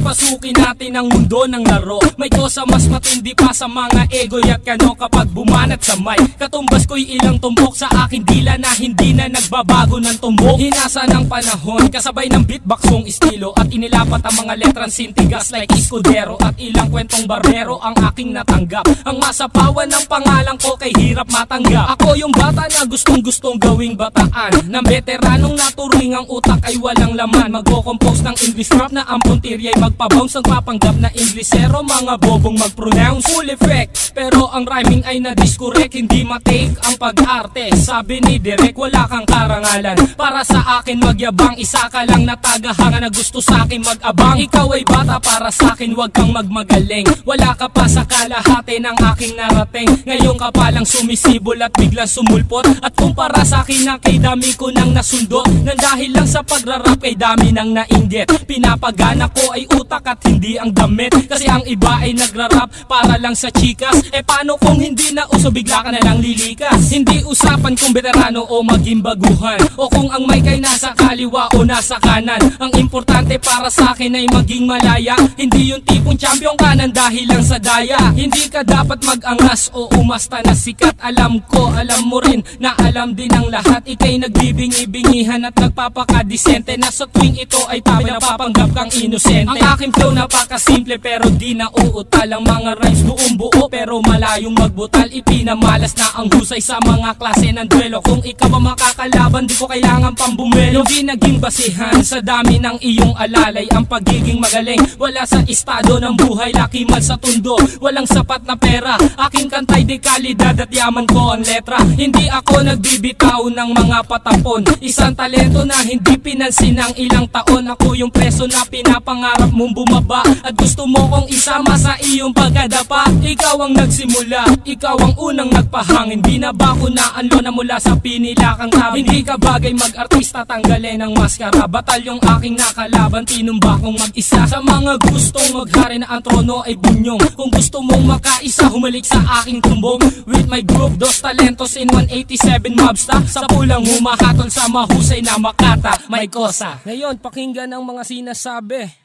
papasukin natin ang mundo ng laro. May kosa mas matindi pa sa mga ego at kano kapag bumanat sa mic. Katumbas ko'y ilang tumbok sa aking dila na hindi na nagbabago ng tumbok. Hinasa ng panahon kasabay ng beatboxong estilo at inilapat ang mga letrang sintigas like Escudero at ilang kwentong barbero ang aking natanggap. Ang masapawan ng pangalan ko kay hirap matanggap. Ako yung bata na gustong gawing bataan, ng veteranong naturing ang utak ay walang laman. Magko-compose ng English rap na ang puntirya ay magpabounce. Ang papanggap na Inglesero, mga bobong mag-pronounce. Full effect, pero ang rhyming ay na-discorrect. Hindi matake ang pag-arte. Sabi ni Direk, wala kang karangalan para sa akin magyabang. Isa ka lang na tagahanga na gusto sa akin mag-abang. Ikaw ay bata para sa akin, wag kang magmagaling. Wala ka pa sa kalahati ng aking narating. Ngayon ka palang sumisibol at biglang sumulpot. At kumpara sa akin na kay dami ko nang nasundot. Nang dahil lang sa pagrarap kay dami nang nainggit. Pinapagana ko ay utak at hindi ang damit. Kasi ang iba ay nagrarap para lang sa chikas. E paano kung hindi na uso bigla ka na lang lilikas? Hindi usapan kung veterano o maging baguhan, o kung ang mic ay nasa kaliwa o nasa kanan. Ang importante para sa akin ay maging malaya. Hindi yung tipong champion ka nang dahil lang sa daya. Hindi ka dapat mag-angas o umasta na sikat. Alam ko, alam mo rin na alam din ang lahat. Ika'y nagbibingi-bingihan at nagpapakadisente na sa tuwing ito ay tabi napapanggap kang inosente. Ang aking flow napakasimple pero di na uutal. Ang mga rhymes buong buo pero malayong magbutal. Ipinamalas na ang husay sa mga klase ng duelo. Kung ikaw ang makakalaban di ko kailangan pang bumelo. Di naging basihan sa dami ng iyong alalay ang pagiging magaling. Wala sa estado ng buhay, laki man sa tundo. Walang sapat na pera, aking kantay di kalidad at yaman ko ang letra. Hindi ako nagbibitaw ng mga patapon. Isang talento na hindi pinansin ng ilang taon. Ako yung preso na pinapangarap mong bumaba at gusto mo kong isama sa iyong pagkadapa. Ikaw ang nagsimula, ikaw ang unang nagpahangin. Di na ba ko naanlo na mula sa pinilakang tabi? Hindi ka bagay mag-artista, tanggalin ang maskara. Batalyong aking nakalaban, tinumba kong mag-isa. Sa mga gustong maghari na ang trono ay bunyong. Kung gusto mong makaisa, humalik sa aking tumbong. With my group, Dos Talentos in 187 Mobsta. Sa pulang humahatol sa mahusay na makata, may kosa. Ngayon, pakinggan ang mga sinasabi.